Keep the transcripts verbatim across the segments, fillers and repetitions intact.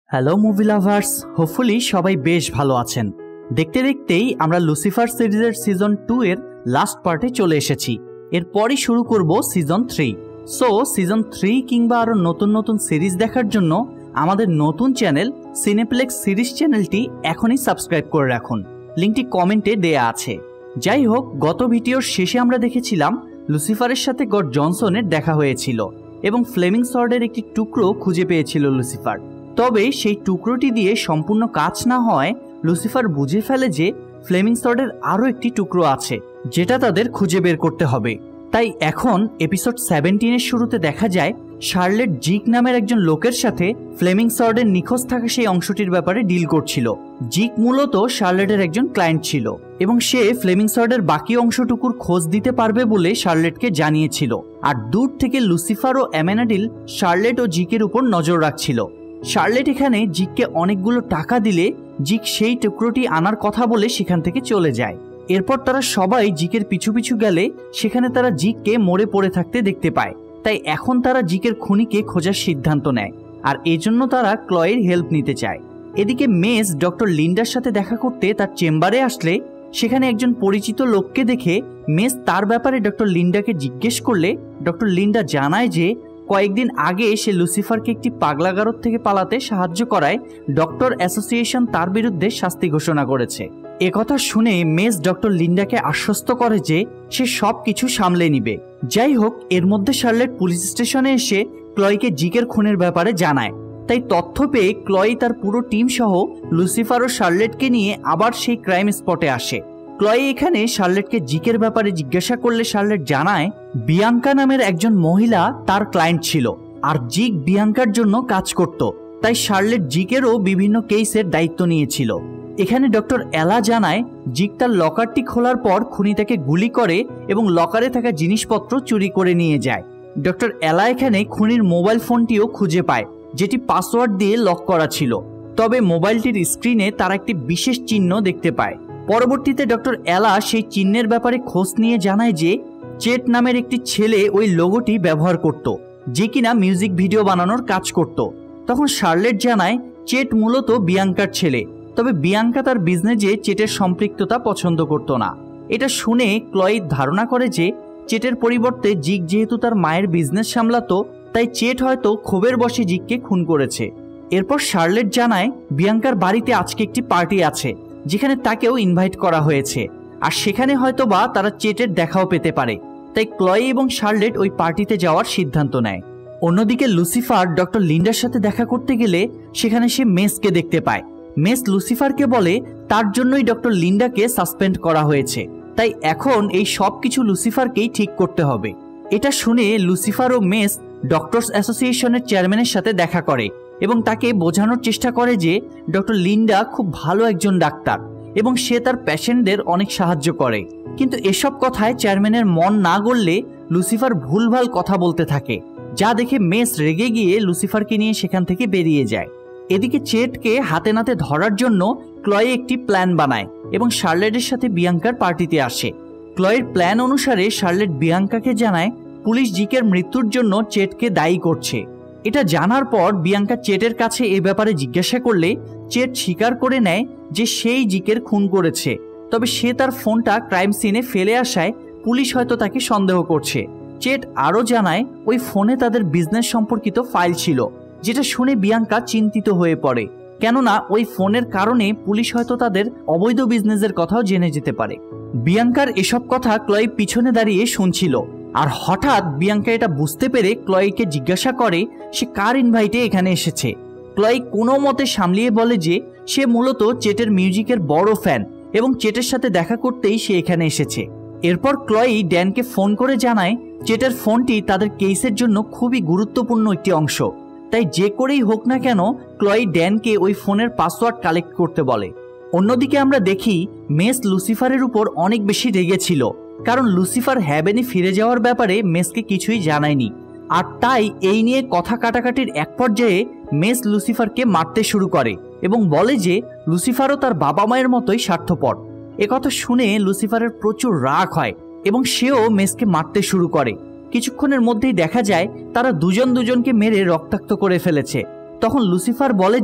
Hello movie lovers, hopefully সবাই বেশ ভালো আছেন। দেখতে দেখতেই আমরা লুসিফার সিরিজের সিজন টু এর লাস্ট পার্টে চলে এসেছি। এরপরই শুরু করব season three. So season three কিংবা আরও নতুন নতুন সিরিজ দেখার জন্য আমাদের নতুন চ্যানেল সিনেপ্লেক্স সিরিজ চ্যানেলটি এখনই সাবস্ক্রাইব করে রাখুন, লিঙ্কটি কমেন্টে দেয়া আছে। যাই হোক, গত ভিডিওর শেষে আমরা দেখেছিলাম লুসিফারের সাথে গড জনসনের দেখা হয়েছিল এবং ফ্লেমিং সর্ডের একটি টুকরো খুঁজে পেয়েছিল লুসিফার। তবে সেই টুকরোটি দিয়ে সম্পূর্ণ কাজ না হয় লুসিফার বুঝে ফেলে যে ফ্লেমিং সর্ডের আরও একটি টুকরো আছে যেটা তাদের খুঁজে বের করতে হবে। তাই এখন এপিসোড সেভেন্টিনের শুরুতে দেখা যায় শার্লেট জিক নামের একজন লোকের সাথে ফ্লেমিং সর্ডের নিখোঁজ থাকা সেই অংশটির ব্যাপারে ডিল করছিল। জিক মূলত শার্লেটের একজন ক্লায়েন্ট ছিল এবং সে ফ্লেমিং সর্ডের বাকি অংশটুকুর খোঁজ দিতে পারবে বলে শার্লেটকে জানিয়েছিল। আর দূর থেকে লুসিফার ও অ্যামেনাডিল শার্লেট ও জিকের উপর নজর রাখছিল। শার্লেট এখানে জিককে অনেকগুলো টাকা দিলে জিক সেই টুকরোটি আনার কথা বলে সেখান থেকে চলে যায়। এরপর তারা সবাই জিকের পিছু পিছু গেলে সেখানে তারা জিককে মরে পড়ে থাকতে দেখতে পায়। তাই এখন তারা জিকের খুনিকে খোঁজার সিদ্ধান্ত নেয় আর এজন্য তারা ক্লয়ের হেল্প নিতে চায়। এদিকে মেস ডক্টর লিন্ডার সাথে দেখা করতে তার চেম্বারে আসলে সেখানে একজন পরিচিত লোককে দেখে মেস তার ব্যাপারে ডক্টর লিন্ডাকে জিজ্ঞেস করলে ডক্টর লিন্ডা জানায় যে কয়েকদিন আগে সে লুসিফারকে একটি পাগলাগারদ থেকে পালাতে সাহায্য করায় ডক্টর অ্যাসোসিয়েশন তার বিরুদ্ধে শাস্তি ঘোষণা করেছে। একথা শুনে মেস ডক্টর লিন্ডাকে আশ্বস্ত করে যে সে সব কিছু সামলে নিবে। যাই হোক, এর মধ্যে শার্লেট পুলিশ স্টেশনে এসে ক্লয়কে জিকের খুনের ব্যাপারে জানায়। তাই তথ্য পেয়ে ক্লয় তার পুরো টিম সহ লুসিফার ও শার্লেটকে নিয়ে আবার সেই ক্রাইম স্পটে আসে। ক্লয় এখানে শার্লেটকে জিকের ব্যাপারে জিজ্ঞাসা করলে শার্লেট জানায় বিয়াঙ্কা নামের একজন মহিলা তার ক্লায়েন্ট ছিল আর জিক বিয়াঙ্কার জন্য কাজ করত। তাই শার্লেট জিকেরও বিভিন্ন কেসের দায়িত্ব নিয়েছিল। এখানে ডক্টর এলা জানায় জিক তার লকারটি খোলার পর খুনি তাকে গুলি করে এবং লকারে থাকা জিনিসপত্র চুরি করে নিয়ে যায়। ডক্টর এলা এখানে খুনির মোবাইল ফোনটিও খুঁজে পায় যেটি পাসওয়ার্ড দিয়ে লক করা ছিল। তবে মোবাইলটির স্ক্রিনে তারা একটি বিশেষ চিহ্ন দেখতে পায়। পরবর্তীতে ডক্টর এলা সেই চিহ্নের ব্যাপারে খোঁজ নিয়ে জানায় যে চেট নামের একটি ছেলে ওই লোগোটি ব্যবহার করত, যে কিনা মিউজিক ভিডিও বানানোর কাজ করত। তখন শার্লেট জানায় চেট মূলত বিয়াঙ্কার ছেলে, তবে বিয়াঙ্কা তার বিজনেসে চেটের সম্পৃক্ততা পছন্দ করত না। এটা শুনে ক্লয় ধারণা করে যে চেটের পরিবর্তে জিক যেহেতু তার মায়ের বিজনেস সামলাতো তাই চেট হয়তো ক্ষোভের বশে জিককে খুন করেছে। এরপর শার্লেট জানায় বিয়াঙ্কার বাড়িতে আজকে একটি পার্টি আছে যেখানে তাকেও ইনভাইট করা হয়েছে আর সেখানে হয়তো বা তারা চেটের দেখাও পেতে পারে। তাই ক্লয় এবং শার্লেট ওই পার্টিতে যাওয়ার সিদ্ধান্ত নেয়। অন্যদিকে লুসিফার ডক্টর লিন্ডার সাথে দেখা করতে গেলে সেখানে সে মেসকে দেখতে পায়। মেস লুসিফারকে বলে তার জন্যই ডক্টর লিন্ডাকে সাসপেন্ড করা হয়েছে, তাই এখন এই সব কিছু লুসিফারকেই ঠিক করতে হবে। এটা শুনে লুসিফার ও মেস ডক্টরস অ্যাসোসিয়েশনের চেয়ারম্যানের সাথে দেখা করে এবং তাকে বোঝানোর চেষ্টা করে যে ডক্টর লিন্ডা খুব ভালো একজন ডাক্তার এবং সে তার পেশেন্টদের অনেক সাহায্য করে। কিন্তু এসব কথায় চেয়ারম্যানের মন না গড়লে লুসিফার ভুলভাল কথা বলতে থাকে, যা দেখে মেস রেগে গিয়ে লুসিফারকে নিয়ে সেখান থেকে বেরিয়ে যায়। এদিকে চেটকে হাতে নাতে ধরার জন্য ক্লয় একটি প্ল্যান বানায় এবং শার্লেটের সাথে বিয়াঙ্কার পার্টিতে আসে। ক্লয়ের প্ল্যান অনুসারে শার্লেট বিয়াঙ্কাকে জানায় পুলিশ জিকের মৃত্যুর জন্য চেটকে দায়ী করছে। এটা জানার পর বিয়াঙ্কা চেটের কাছে এ ব্যাপারে জিজ্ঞাসা করলে চেট স্বীকার করে নেয় যে সেই জিকের খুন করেছে, তবে সে তার ফোনটা ক্রাইম সিনে ফেলে আসায় পুলিশ হয়তো তাকে সন্দেহ করছে। চেট আরও জানায় ওই ফোনে তাদের বিজনেস সম্পর্কিত ফাইল ছিল, যেটা শুনে বিয়াঙ্কা চিন্তিত হয়ে পড়ে, কেননা ওই ফোনের কারণে পুলিশ হয়তো তাদের অবৈধ বিজনেসের কথাও জেনে যেতে পারে। বিয়াঙ্কার এসব কথা ক্লয় পিছনে দাঁড়িয়ে শুনছিল আর হঠাৎ বিয়াঙ্কা এটা বুঝতে পেরে ক্লয়কে জিজ্ঞাসা করে সে কার ইনভাইটে এখানে এসেছে। ক্লয় কোনো মতে সামলিয়ে বলে যে সে মূলত চেটের মিউজিকের বড় ফ্যান এবং চেটের সাথে দেখা করতেই সে এখানে এসেছে। এরপর ক্লয় ড্যানকে ফোন করে জানায় চেটের ফোনটি তাদের কেসের জন্য খুবই গুরুত্বপূর্ণ একটি অংশ, তাই যে করেই হোক না কেন ক্লয় ড্যানকে ওই ফোনের পাসওয়ার্ড কালেক্ট করতে বলে। অন্যদিকে আমরা দেখি মেস লুসিফারের উপর অনেক বেশি রেগেছিল, কারণ লুসিফার হ্যাভেনে ফিরে যাওয়ার ব্যাপারে মেসকে কিছুই জানায়নি। আর তাই এই নিয়ে কথা কাটাকাটির এক পর্যায়ে মেস লুসিফারকে মারতে শুরু করে এবং বলে যে লুসিফারও তার বাবা মায়ের মতোই স্বার্থপর। একথা শুনে লুসিফারের প্রচুর রাগ হয় এবং সেও মেসকে মারতে শুরু করে। কিছুক্ষণের মধ্যেই দেখা যায় তারা দুজন দুজনকে মেরে রক্তাক্ত করে ফেলেছে। তখন লুসিফার বলে যে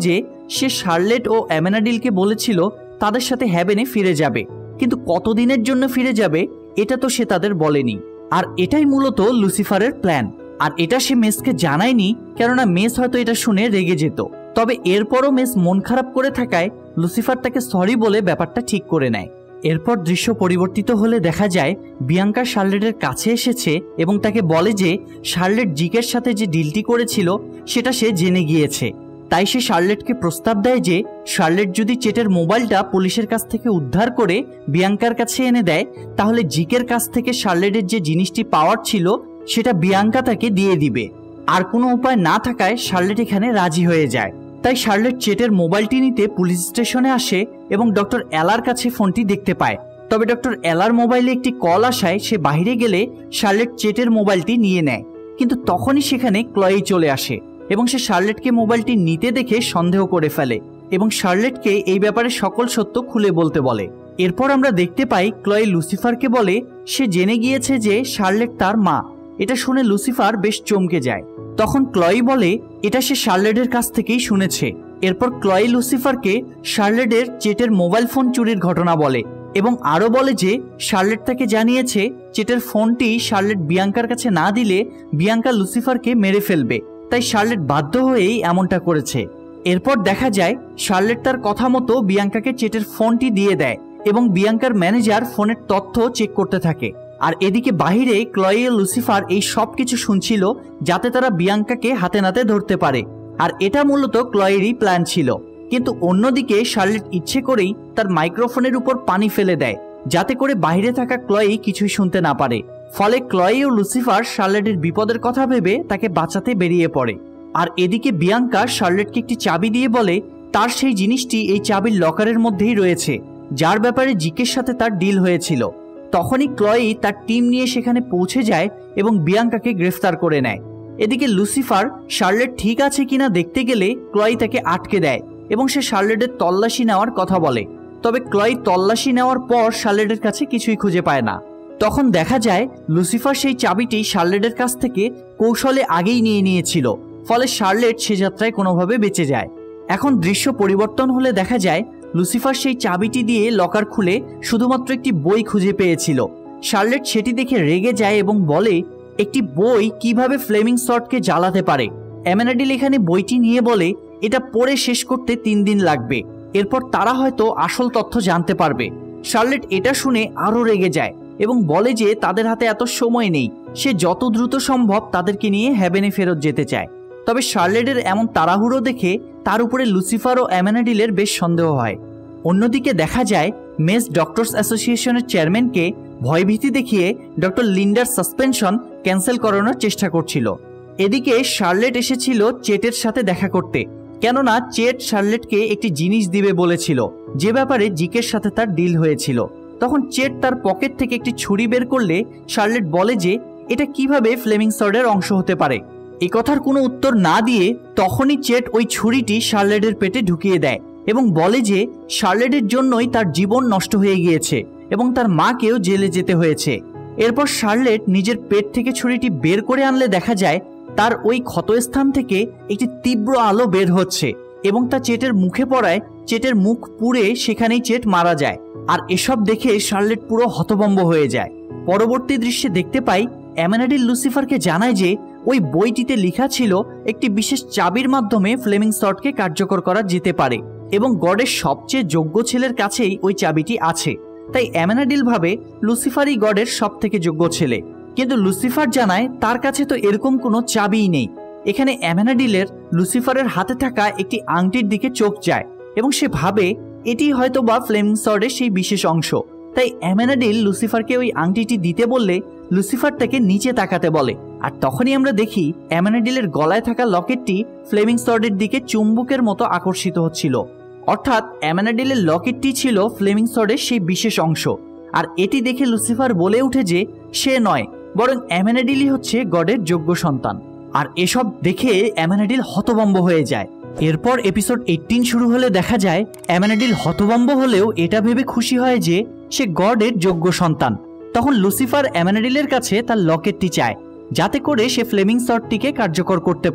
সে শার্লেট ও অ্যামেনাডিলকে বলেছিল তাদের সাথে হ্যাভেনে ফিরে যাবে, কিন্তু কতদিনের জন্য ফিরে যাবে এটা তো সে তাদের বলেনি। আর এটাই মূলত লুসিফারের প্ল্যান। আর এটা সে মেসকে জানায়নি, কেননা মেস হয়তো এটা শুনে রেগে যেত। তবে এরপরও মেস মন খারাপ করে থাকায় লুসিফার তাকে সরি বলে ব্যাপারটা ঠিক করে নেয়। এরপর দৃশ্য পরিবর্তিত হলে দেখা যায় বিয়াঙ্কা শার্লেটের কাছে এসেছে এবং তাকে বলে যে শার্লেট জিকের সাথে যে ডিলটি করেছিল সেটা সে জেনে গিয়েছে। তাই সে শার্লেটকে প্রস্তাব দেয় যে শার্লেট যদি চেটের মোবাইলটা পুলিশের কাছ থেকে উদ্ধার করে বিয়াঙ্কার কাছে এনে দেয়, তাহলে জিকের কাছ থেকে শার্লেটের যে জিনিসটি পাওয়ার ছিল সেটা বিয়াঙ্কা তাকে দিয়ে দিবে। আর কোনো উপায় না থাকায় শার্লেট এখানে রাজি হয়ে যায়। তাই শার্লেট চেটের মোবাইলটি নিতে পুলিশ স্টেশনে আসে এবং ডক্টর এলার কাছে ফোনটি দেখতে পায়। তবে ডক্টর এলার মোবাইলে একটি কল আসায় সে বাইরে গেলে শার্লেট চেটের মোবাইলটি নিয়ে নেয়, কিন্তু তখনই সেখানে ক্লয়ি চলে আসে এবং সে শার্লেটকে মোবাইলটি নিতে দেখে সন্দেহ করে ফেলে এবং শার্লেটকে এই ব্যাপারে সকল সত্য খুলে বলতে বলে। এরপর আমরা দেখতে পাই ক্লয়ি লুসিফারকে বলে সে জেনে গিয়েছে যে শার্লেট তার মা। এটা শুনে লুসিফার বেশ চমকে যায়। তখন ক্লয়ি বলে এটা সে শার্লেটের কাছ থেকেই শুনেছে। এরপর ক্লয়ি লুসিফারকে শার্লেটের চেটের মোবাইল ফোন চুরির ঘটনা বলে এবং আরও বলে যে শার্লেট তাকে জানিয়েছে চেটের ফোনটি শার্লেট বিয়াঙ্কার কাছে না দিলে বিয়াঙ্কা লুসিফারকে মেরে ফেলবে, তাই শার্লেট বাধ্য হয়েই এমনটা করেছে। এরপর দেখা যায় শার্লেট তার কথা মতো বিয়াঙ্কাকে চেটের ফোনটি দিয়ে দেয় এবং বিয়াঙ্কার ম্যানেজার ফোনের তথ্য চেক করতে থাকে। আর এদিকে বাহিরে ক্লয়ি ও লুসিফার এই সব কিছু শুনছিল যাতে তারা বিয়াঙ্কাকে হাতে নাতে ধরতে পারে। আর এটা মূলত ক্লয়েরই প্ল্যান ছিল। কিন্তু অন্যদিকে শার্লেট ইচ্ছে করেই তার মাইক্রোফোনের উপর পানি ফেলে দেয় যাতে করে বাইরে থাকা ক্লয়ি কিছুই শুনতে না পারে। ফলে ক্লয়ি ও লুসিফার শার্লেটের বিপদের কথা ভেবে তাকে বাঁচাতে বেরিয়ে পড়ে। আর এদিকে বিয়াঙ্কা শার্লেটকে একটি চাবি দিয়ে বলে তার সেই জিনিসটি এই চাবির লকারের মধ্যেই রয়েছে যার ব্যাপারে জিকের সাথে তার ডিল হয়েছিল। তখনই ক্লয়ি তার টিম নিয়ে সেখানে পৌঁছে যায় এবং বিয়াঙ্কাকে গ্রেফতার করে নেয়। এদিকে লুসিফার শার্লেট ঠিক আছে কিনা দেখতে গেলে ক্লয়ি তাকে আটকে দেয় এবং সে শার্লেটের তল্লাশি নেওয়ার কথা বলে। তবে ক্লয়ি তল্লাশি নেওয়ার পর শার্লেটের কাছে কিছুই খুঁজে পায় না। তখন দেখা যায় লুসিফার সেই চাবিটি শার্লেটের কাছ থেকে কৌশলে আগেই নিয়ে নিয়েছিল, ফলে শার্লেট সে যাত্রায় কোনোভাবে বেঁচে যায়। এখন দৃশ্য পরিবর্তন হলে দেখা যায় লুসিফার সেই চাবিটি দিয়ে লকার খুলে শুধুমাত্র একটি বই খুঁজে পেয়েছিল। শার্লেট সেটি দেখে রেগে যায় এবং বলে একটি বই কিভাবে ফ্লেমিং সর্টকে জ্বালাতে পারে। অ্যামেনাডিল এখানে বইটি নিয়ে বলে এটা পড়ে শেষ করতে তিন দিন লাগবে, এরপর তারা হয়তো আসল তথ্য জানতে পারবে। শার্লেট এটা শুনে আরও রেগে যায় এবং বলে যে তাদের হাতে এত সময় নেই, সে যত দ্রুত সম্ভব তাদেরকে নিয়ে হ্যাভেনে ফেরত যেতে চায়। তবে শার্লেটের এমন তাড়াহুড়ো দেখে তার উপরে লুসিফার ও অ্যামেনাডিলের বেশ সন্দেহ হয়। অন্যদিকে দেখা যায় মেস ডক্টরস অ্যাসোসিয়েশনের চেয়ারম্যানকে ভয়ভীতি দেখিয়ে ডক্টর লিন্ডার সাসপেনশন ক্যান্সেল করানোর চেষ্টা করছিল। এদিকে শার্লেট এসেছিল চেটের সাথে দেখা করতে, কেননা চেট শার্লেটকে একটি জিনিস দিবে বলেছিল যে ব্যাপারে জিকের সাথে তার ডিল হয়েছিল। তখন চেট তার পকেট থেকে একটি ছুরি বের করলে শার্লেট বলে যে এটা কিভাবে ফ্লেমিং সর্ডের অংশ হতে পারে। এই কথার কোনো উত্তর না দিয়ে তখনই চেট ওই ছুরিটি শার্লেটের পেটে ঢুকিয়ে দেয় এবং বলে যে শার্লেটের জন্যই তার জীবন নষ্ট হয়ে গিয়েছে এবং তার মাকেও জেলে যেতে হয়েছে। এরপর শার্লেট নিজের পেট থেকে ছুরিটি বের করে আনলে দেখা যায় তার ওই ক্ষতস্থান থেকে একটি তীব্র আলো বের হচ্ছে এবং তা চেটের মুখে পড়ায় চেটের মুখ পুড়ে সেখানেই চেট মারা যায়। আর এসব দেখে শার্লেট পুরো হতভম্ব হয়ে যায়। পরবর্তী দৃশ্যে দেখতে পাই অ্যামেনাডিল লুসিফারকে জানায় যে ওই বইটিতে লেখা ছিল একটি বিশেষ চাবির মাধ্যমে ফ্লেমিং সর্টকে কার্যকর করা যেতে পারে এবং গডের সবচেয়ে যোগ্য ছেলের কাছেই ওই চাবিটি আছে। তাই অ্যামেনাডিল ভাবে লুসিফারই গডের সব থেকে যোগ্য ছেলে, কিন্তু লুসিফার জানায় তার কাছে তো এরকম কোনো চাবিই নেই। এখানে অ্যামেনাডিলের লুসিফারের হাতে থাকা একটি আংটির দিকে চোখ যায় এবং সে ভাবে এটি হয়তো বা ফ্লেমিং সর্ডের সেই বিশেষ অংশ। তাই অ্যামেনাডিল লুসিফারকে ওই আংটিটি দিতে বললে লুসিফার তাকে নিচে তাকাতে বলে। আর তখনই আমরা দেখি অ্যামেনাডিলের গলায় থাকা লকেটটি ফ্লেমিং সর্ডের দিকে চুম্বকের মতো আকর্ষিত হচ্ছিল, অর্থাৎ অ্যামেনাডিলের লকেটটি ছিল ফ্লেমিং সর্ডের সেই বিশেষ অংশ। আর এটি দেখে লুসিফার বলে উঠে যে সে নয়, বরং অ্যামেনাডিলই হচ্ছে গডের যোগ্য সন্তান। আর এসব দেখে অ্যামেনাডিল হতভম্ব হয়ে যায়। এরপর এপিসোড এইটিন শুরু হলে দেখা যায় অ্যামেনাডিল হতভম্ব হলেও এটা ভেবে খুশি হয় যে সে গডের যোগ্য সন্তান। তখন লুসিফার অ্যামেনাডিলের কাছে তার লকেটটি চায় যাতে করে সে ফ্লেমিং সর্টটিকে কার্যকর করতে পারে।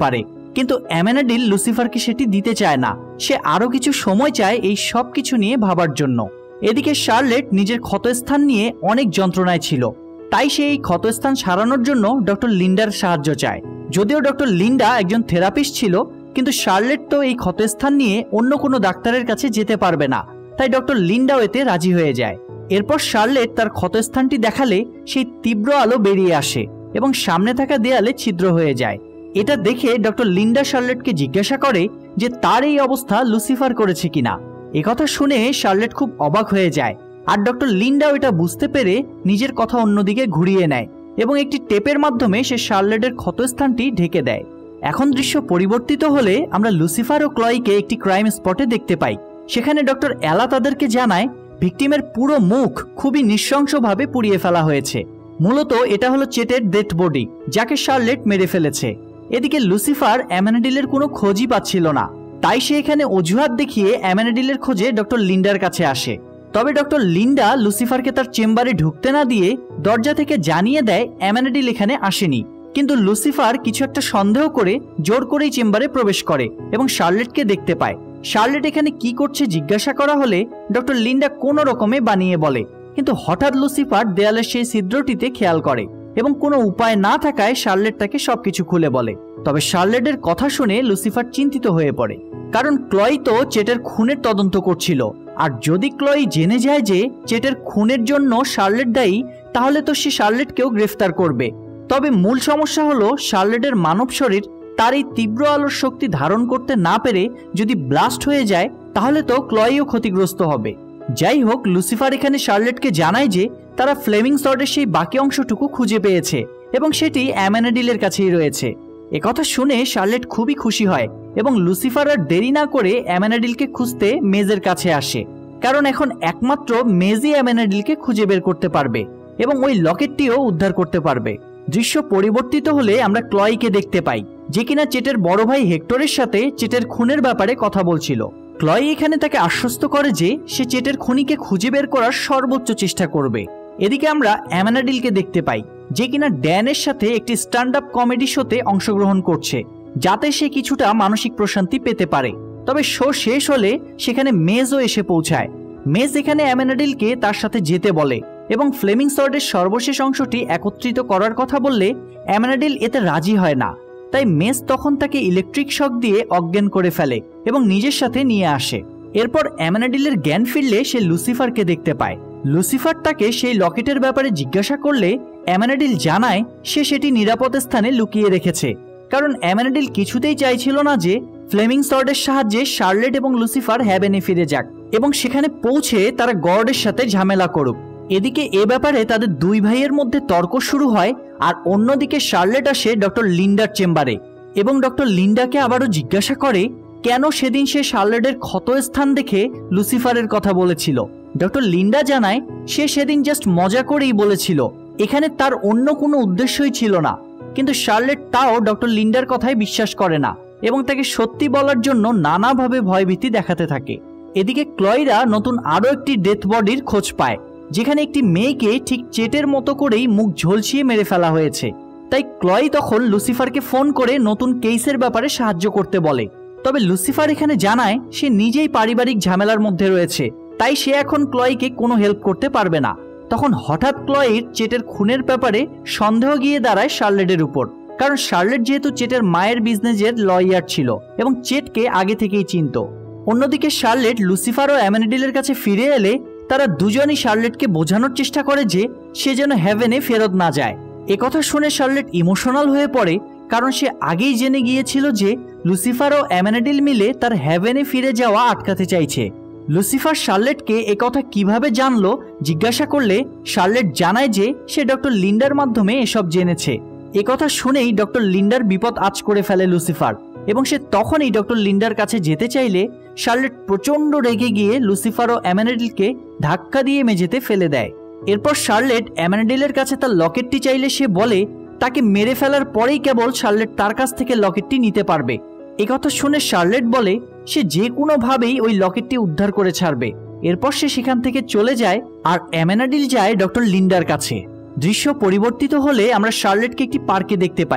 কিন্তু অ্যামেনাডিল লুসিফারকে সেটি দিতে চায় না। সে আরো কিছু সময় চায় এই সব কিছু নিয়ে ভাবার জন্য। এদিকে শার্লেট নিজের ক্ষতস্থান নিয়ে অনেক যন্ত্রণায় ছিল, তাই সে এই ক্ষতস্থান সারানোর জন্য ডক্টর লিন্ডার সাহায্য চায়। যদিও ডক্টর লিন্ডা একজন থেরাপিস্ট ছিল, কিন্তু শার্লেট তো এই ক্ষতস্থান নিয়ে অন্য কোনো ডাক্তারের কাছে যেতে পারবে না, তাই ডক্টর লিন্ডাও এতে রাজি হয়ে যায়। এরপর শার্লেট তার ক্ষতস্থানটি দেখালে সেই তীব্র আলো বেরিয়ে আসে এবং সামনে থাকা দেয়ালে ছিদ্র হয়ে যায়। এটা দেখে ডক্টর লিন্ডা শার্লেটকে জিজ্ঞাসা করে যে তার এই অবস্থা লুসিফার করেছে কিনা। একথা শুনে শার্লেট খুব অবাক হয়ে যায়, আর ডক্টর লিন্ডাও এটা বুঝতে পেরে নিজের কথা অন্যদিকে ঘুরিয়ে নেয় এবং একটি টেপের মাধ্যমে সে শার্লেটের ক্ষতস্থানটি ঢেকে দেয়। এখন দৃশ্য পরিবর্তিত হলে আমরা লুসিফার ও ক্লয়কে একটি ক্রাইম স্পটে দেখতে পাই। সেখানে ডক্টর এলা তাদেরকে জানায় ভিকটিমের পুরো মুখ খুবই নৃশংসভাবে পুড়িয়ে ফেলা হয়েছে। মূলত এটা হলো চেটের ডেড বডি, যাকে শার্লেট মেরে ফেলেছে। এদিকে লুসিফার অ্যামেনাডিলের কোনো খোঁজই পাচ্ছিল না, তাই সে এখানে অজুহাত দেখিয়ে অ্যামেনাডিলের খোঁজে ডক্টর লিন্ডার কাছে আসে। তবে ডক্টর লিন্ডা লুসিফারকে তার চেম্বারে ঢুকতে না দিয়ে দরজা থেকে জানিয়ে দেয় অ্যামেনাডিল এখানে আসেনি। কিন্তু লুসিফার কিছু একটা সন্দেহ করে জোর করেই চেম্বারে প্রবেশ করে এবং শার্লেটকে দেখতে পায়। শার্লেট এখানে কি করছে জিজ্ঞাসা করা হলে ডক্টর লিন্ডা কোনো রকমে বানিয়ে বলে, কিন্তু হঠাৎ লুসিফার দেয়ালের সেই ছিদ্রটিতে খেয়াল করে এবং কোনো উপায় না থাকায় শার্লেট তাকে সবকিছু খুলে বলে। তবে শার্লেটের কথা শুনে লুসিফার চিন্তিত হয়ে পড়ে, কারণ ক্লয় তো চেটের খুনের তদন্ত করছিল, আর যদি ক্লয় জেনে যায় যে চেটের খুনের জন্য শার্লেট দায়ী, তাহলে তো সে শার্লেটকেও গ্রেফতার করবে। তবে মূল সমস্যা হলো শার্লেটের মানব শরীর তার এই তীব্র আলোর শক্তি ধারণ করতে না পেরে যদি ব্লাস্ট হয়ে যায়, তাহলে তো ক্লয়ও ক্ষতিগ্রস্ত হবে। যাই হোক, লুসিফার এখানে শার্লেটকে জানায় যে তারা ফ্লেমিং সর্ডের সেই বাকি অংশটুকু খুঁজে পেয়েছে এবং সেটি অ্যামেনাডিলের কাছেই রয়েছে। একথা শুনে শার্লেট খুবই খুশি হয় এবং লুসিফার আর দেরি না করে অ্যামেনাডিলকে খুঁজতে মেজের কাছে আসে, কারণ এখন একমাত্র মেজই অ্যামেনাডিলকে খুঁজে বের করতে পারবে এবং ওই লকেটটিও উদ্ধার করতে পারবে। দৃশ্য পরিবর্তিত হলে আমরা ক্লয়কে দেখতে পাই, যে কিনা চেটের বড় ভাই হেক্টরের সাথে চেটের খুনের ব্যাপারে কথা বলছিল। ক্লয় এখানে তাকে আশ্বস্ত করে যে সে চেটের খুনিকে খুঁজে বের করার সর্বোচ্চ চেষ্টা করবে। এদিকে আমরা অ্যামেনাডিলকে দেখতে পাই, যে কিনা ড্যানের সাথে একটি স্ট্যান্ড আপ কমেডি শোতে অংশগ্রহণ করছে, যাতে সে কিছুটা মানসিক প্রশান্তি পেতে পারে। তবে শো শেষ হলে সেখানে মেজও এসে পৌঁছায়। মেজ এখানে অ্যামেনাডিলকে তার সাথে যেতে বলে এবং ফ্লেমিং সর্ডের সর্বশেষ অংশটি একত্রিত করার কথা বললে অ্যামেনাডিল এতে রাজি হয় না, তাই মেজ তখন তাকে ইলেকট্রিক শক দিয়ে অজ্ঞান করে ফেলে এবং নিজের সাথে নিয়ে আসে। এরপর অ্যামেনাডিলের জ্ঞান ফিরলে সে লুসিফারকে দেখতে পায়। লুসিফার তাকে সেই লকেটের ব্যাপারে জিজ্ঞাসা করলে অ্যামেনাডিল জানায় সে সেটি নিরাপদ স্থানে লুকিয়ে রেখেছে, কারণ অ্যামেনাডিল কিছুতেই চাইছিল না যে ফ্লেমিং সর্ডের সাহায্যে শার্লেট এবং লুসিফার হ্যাভেনে ফিরে যাক এবং সেখানে পৌঁছে তারা গর্ডের সাথে ঝামেলা করুক। এদিকে এ ব্যাপারে তাদের দুই ভাইয়ের মধ্যে তর্ক শুরু হয়, আর অন্যদিকে শার্লেট আসে ডক্টর লিন্ডার চেম্বারে এবং ডক্টর লিন্ডাকে আবারও জিজ্ঞাসা করে কেন সেদিন সে শার্লেটের ক্ষতস্থান দেখে লুসিফারের কথা বলেছিল। ডক্টর লিন্ডা জানায় সে সেদিন জাস্ট মজা করেই বলেছিল, এখানে তার অন্য কোনো উদ্দেশ্যই ছিল না। কিন্তু শার্লেট তাও ডক্টর লিন্ডার কথায় বিশ্বাস করে না এবং তাকে সত্যি বলার জন্য নানাভাবে ভয়ভীতি দেখাতে থাকে। এদিকে ক্লয়রা নতুন আরও একটি ডেথ বডির খোঁজ পায়, যেখানে একটি মেয়েকে ঠিক চেটের মতো করেই মুখ ঝলসিয়ে মেরে ফেলা হয়েছে। তাই ক্লয় তখন লুসিফারকে ফোন করে নতুন কেসের ব্যাপারে সাহায্য করতে বলে। তবে লুসিফার এখানে জানায় সে নিজেই পারিবারিক ঝামেলার মধ্যে রয়েছে, তাই সে এখন ক্লয়কে কোনো হেল্প করতে পারবে না। তখন হঠাৎ ক্লয়ের চেটের খুনের ব্যাপারে সন্দেহ গিয়ে দাঁড়ায় শার্লেটের উপর, কারণ শার্লেট যেহেতু চেটের মায়ের বিজনেসের লয়ার ছিল এবং চেটকে আগে থেকেই চিনত। অন্যদিকে শার্লেট লুসিফার ও অ্যামেনাডিলের কাছে ফিরে এলে তারা দুজনই শার্লেটকে বোঝানোর চেষ্টা করে যে সে যেন হ্যাভেনে ফেরত না যায়। একথা শুনে শার্লেট ইমোশনাল হয়ে পড়ে, কারণ সে আগেই জেনে গিয়েছিল যে লুসিফার ও অ্যামেনাডিল মিলে তার হ্যাভেনে ফিরে যাওয়া আটকাতে চাইছে। লুসিফার শার্লেটকে একথা কিভাবে জানলো জিজ্ঞাসা করলে শার্লেট জানায় যে সে ডক্টর লিন্ডার মাধ্যমে এসব জেনেছে। একথা শুনেই ডক্টর লিন্ডার বিপদ আঁচ করে ফেলে লুসিফার এবং সে তখনই ডক্টর লিন্ডার কাছে যেতে চাইলে শার্লেট প্রচন্ড রেগে গিয়ে লুসিফার ও অ্যামেনাডিলকে ধাক্কা দিয়ে মেঝেতে ফেলে দেয়। এরপর শার্লেট অ্যামেনাডিলের কাছে তার লকেটটি চাইলে সে বলে তাকে মেরে ফেলার পরেই কেবল শার্লেট তার কাছ থেকে লকেটটি নিতে পারবে। একথা শুনে শার্লেট বলে সে যে কোনোভাবেই ওই লকেটটি উদ্ধার করে ছাড়বে। এরপর সে সেখান থেকে চলে যায় আর অ্যামেনাডিল যায় ডক্টর লিন্ডার কাছে। দৃশ্য পরিবর্তিত হলে আমরা শার্লেটকে একটি পার্কে দেখতে পাই।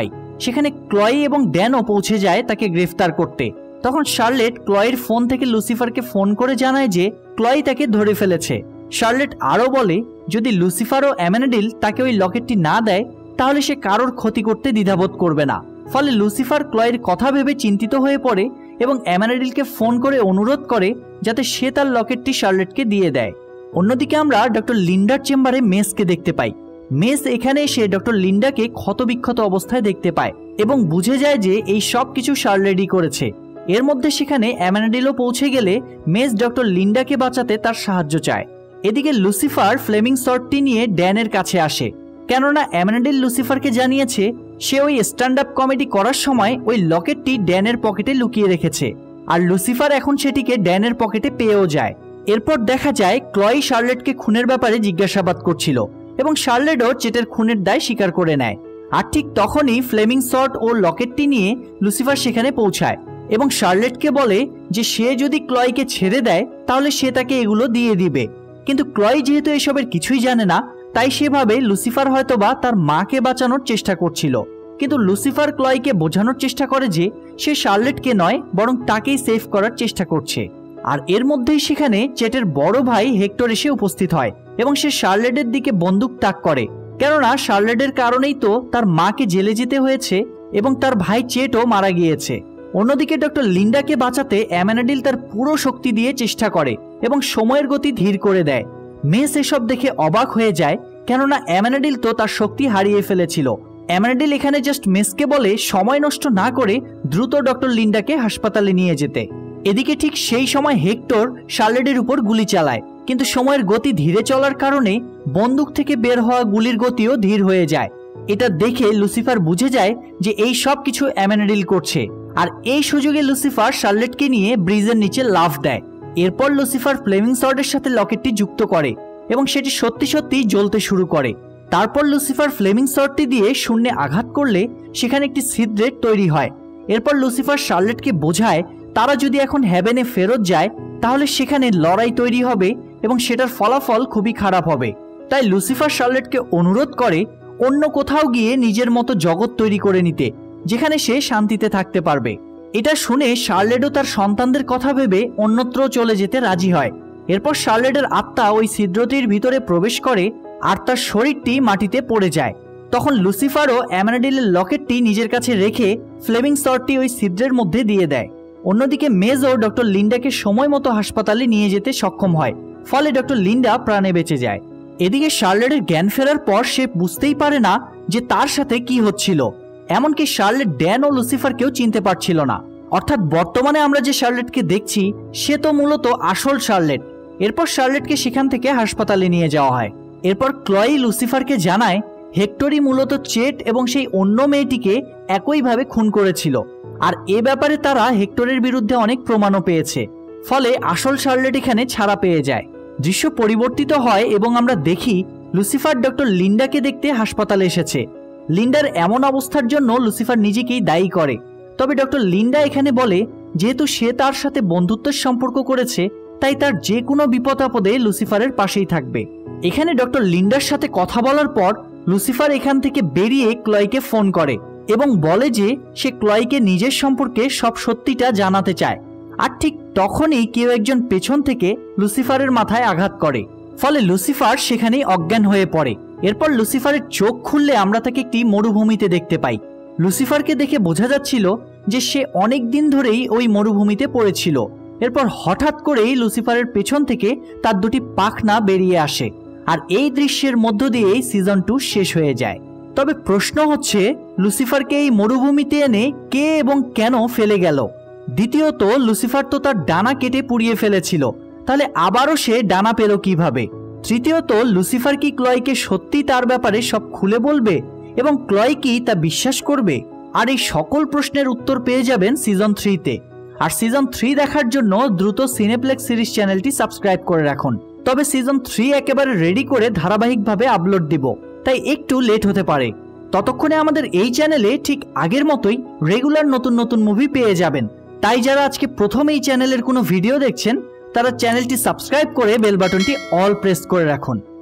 সেখানে ক্লয়ি এবং ড্যানও পৌঁছে যায় তাকে গ্রেফতার করতে। তখন শার্লেট ক্লয়ের ফোন থেকে লুসিফারকে ফোন করে জানায় যে ক্লয়ি তাকে ধরে ফেলেছে। শার্লেট আরও বলে যদি লুসিফার ও অ্যামেনাডিল তাকে ওই লকেটটি না দেয় তাহলে সে কারোর ক্ষতি করতে দ্বিধাবোধ করবে না। ফলে লুসিফার ক্লয়ের কথা ভেবে চিন্তিত হয়ে পড়ে এবং অ্যামেনাডিলকে ফোন করে অনুরোধ করে যাতে সে তার লকেটটি শার্লেটকে দিয়ে দেয়। অন্যদিকে আমরা ডক্টর লিন্ডার চেম্বারে মেসকে দেখতে পাই। মেস এখানে এসে ডক্টর লিন্ডাকে ক্ষতবিক্ষত অবস্থায় দেখতে পায় এবং বুঝে যায় যে এই সব কিছু শার্লেটই করেছে। এর মধ্যে সেখানে অ্যামেনাডিলও পৌঁছে গেলে মেস ডক্টর লিন্ডাকে বাঁচাতে তার সাহায্য চায়। এদিকে লুসিফার ফ্লেমিং সর্টটি নিয়ে ড্যানের কাছে আসে, কেননা অ্যামেনাডিল লুসিফারকে জানিয়েছে সে ওই স্ট্যান্ড আপ কমেডি করার সময় ওই লকেটটি ড্যানের পকেটে লুকিয়ে রেখেছে, আর লুসিফার এখন সেটিকে ড্যানের পকেটে পেয়েও যায়। এরপর দেখা যায় ক্লয়ি শার্লেটকে খুনের ব্যাপারে জিজ্ঞাসাবাদ করছিল এবং শার্লেটও চেটের খুনের দায় স্বীকার করে নেয়। আর ঠিক তখনই ফ্লেমিং সর্ট ও লকেটটি নিয়ে লুসিফার সেখানে পৌঁছায় এবং শার্লেটকে বলে যে সে যদি ক্লয়কে ছেড়ে দেয় তাহলে সে তাকে এগুলো দিয়ে দিবে। কিন্তু ক্লয়ি যেহেতু এসবের কিছুই জানে না, তাই সেভাবে লুসিফার হয়তোবা তার মাকে বাঁচানোর চেষ্টা করছিল। কিন্তু লুসিফার ক্লয়কে বোঝানোর চেষ্টা করে যে সে শার্লেটকে নয় বরং তাকেই সেভ করার চেষ্টা করছে। আর এর মধ্যেই সেখানে চেটের বড় ভাই হেক্টর এসে উপস্থিত হয় এবং সে শার্লেটের দিকে বন্দুক তাক করে, কেননা শার্লেটের কারণেই তো তার মাকে জেলে যেতে হয়েছে এবং তার ভাই চেটও মারা গিয়েছে। অন্যদিকে ডক্টর লিন্ডাকে বাঁচাতে অ্যামেনাডিল তার পুরো শক্তি দিয়ে চেষ্টা করে এবং সময়ের গতি ধীর করে দেয়। মেস এসব দেখে অবাক হয়ে যায়, কেননা অ্যামেনাডিল তো তার শক্তি হারিয়ে ফেলেছিল। অ্যামেনাডিল এখানে জাস্ট মেসকে বলে সময় নষ্ট না করে দ্রুত ডক্টর লিন্ডাকে হাসপাতালে নিয়ে যেতে। এদিকে ঠিক সেই সময় হেক্টর শার্লেটের উপর গুলি চালায়, কিন্তু সময়ের গতি ধীরে চলার কারণে বন্দুক থেকে বের হওয়া গুলির গতিও ধীর হয়ে যায়। এটা দেখে লুসিফার বুঝে যায় যে এই সব কিছু অ্যামেনাডিল করছে, আর এই সুযোগে লুসিফার শার্লেটকে নিয়ে ব্রিজের নিচে লাফ দেয়। এরপর লুসিফার ফ্লেমিং সর্টের সাথে লকেটটি যুক্ত করে এবং সেটি সত্যি সত্যি জ্বলতে শুরু করে। তারপর লুসিফার ফ্লেমিং সর্টটি দিয়ে শূন্যে আঘাত করলে সেখানে একটি ছিদ্রের তৈরি হয়। এরপর লুসিফার শার্লেটকে বোঝায় তারা যদি এখন হ্যাভেনে ফেরত যায় তাহলে সেখানে লড়াই তৈরি হবে এবং সেটার ফলাফল খুবই খারাপ হবে। তাই লুসিফার শার্লেটকে অনুরোধ করে অন্য কোথাও গিয়ে নিজের মতো জগৎ তৈরি করে নিতে, যেখানে সে শান্তিতে থাকতে পারবে। এটা শুনে শার্লেটও তার সন্তানদের কথা ভেবে অন্যত্র চলে যেতে রাজি হয়। এরপর শার্লেটের আত্মা ওই ছিদ্রটির ভিতরে প্রবেশ করে আর তার শরীরটি মাটিতে পড়ে যায়। তখন লুসিফারও অ্যামেনাডিলের লকেটটি নিজের কাছে রেখে ফ্লেমিং সর্টটি ওই ছিদ্রের মধ্যে দিয়ে দেয়। অন্যদিকে মেজও ডক্টর লিন্ডাকে সময় মতো হাসপাতালে নিয়ে যেতে সক্ষম হয়, ফলে ডক্টর লিন্ডা প্রাণে বেঁচে যায়। এদিকে শার্লেটের জ্ঞান ফেরার পর সে বুঝতেই পারে না যে তার সাথে কি হচ্ছিল। এমনকি শার্লেট ড্যান ও লুসিফারকেও চিনতে পারছিল না। অর্থাৎ বর্তমানে আমরা যে শার্লেটকে দেখছি সে তো মূলত আসল শার্লেট। এরপর শার্লেটকে সেখান থেকে হাসপাতালে নিয়ে যাওয়া হয়। এরপর ক্লয়ি লুসিফারকে জানায় হেক্টরই মূলত চেট এবং সেই অন্য মেয়েটিকে একইভাবে খুন করেছিল, আর এ ব্যাপারে তারা হেক্টরের বিরুদ্ধে অনেক প্রমাণও পেয়েছে। ফলে আসল শার্লেট এখানে ছাড়া পেয়ে যায়। দৃশ্য পরিবর্তিত হয় এবং আমরা দেখি লুসিফার ডক্টর লিন্ডাকে দেখতে হাসপাতালে এসেছে। লিন্ডার এমন অবস্থার জন্য লুসিফার নিজেকেই দায়ী করে, তবে ডক্টর লিন্ডা এখানে বলে যেহেতু সে তার সাথে বন্ধুত্বের সম্পর্ক করেছে তাই তার যে কোনো বিপদ আপদে লুসিফারের পাশেই থাকবে। এখানে ডক্টর লিন্ডার সাথে কথা বলার পর লুসিফার এখান থেকে বেরিয়ে ক্লয়কে ফোন করে এবং বলে যে সে ক্লয়কে নিজের সম্পর্কে সব সত্যিটা জানাতে চায়। আর ঠিক তখনই কেউ একজন পেছন থেকে লুসিফারের মাথায় আঘাত করে, ফলে লুসিফার সেখানেই অজ্ঞান হয়ে পড়ে। এরপর লুসিফারের চোখ খুললে আমরা তাকে একটি মরুভূমিতে দেখতে পাই। লুসিফারকে দেখে বোঝা যাচ্ছিল যে সে অনেক দিন ধরেই ওই মরুভূমিতে পড়েছিল। এরপর হঠাৎ করেই লুসিফারের পেছন থেকে তার দুটি পাখনা বেরিয়ে আসে, আর এই দৃশ্যের মধ্য দিয়েই সিজন টু শেষ হয়ে যায়। তবে প্রশ্ন হচ্ছে লুসিফারকে এই মরুভূমিতে এনে কে এবং কেন ফেলে গেল? দ্বিতীয়ত, লুসিফার তো তার ডানা কেটে পুড়িয়ে ফেলেছিল, তাহলে আবারও সে ডানা পেল কিভাবে? তৃতীয়ত, লুসিফার কি ক্লয়কে সত্যি তার ব্যাপারে সব খুলে বলবে এবং ক্লয় কি তা বিশ্বাস করবে? আর এই সকল প্রশ্নের উত্তর পেয়ে যাবেন সিজন থ্রিতে। আর সিজন থ্রি দেখার জন্য দ্রুত সিনেপ্লেক্স সিরিজ চ্যানেলটি সাবস্ক্রাইব করে রাখুন। তবে সিজন থ্রি একেবারে রেডি করে ধারাবাহিকভাবে আপলোড দিব, তাই একটু লেট হতে পারে। ততক্ষণে আমাদের এই চ্যানেলে ঠিক আগের মতোই রেগুলার নতুন নতুন মুভি পেয়ে যাবেন। তাই যারা আজকে প্রথম এই চ্যানেলের কোনো ভিডিও দেখছেন তারা চ্যানেলটি সাবস্ক্রাইব করে বেল বাটনটি অল প্রেস করে রাখুন।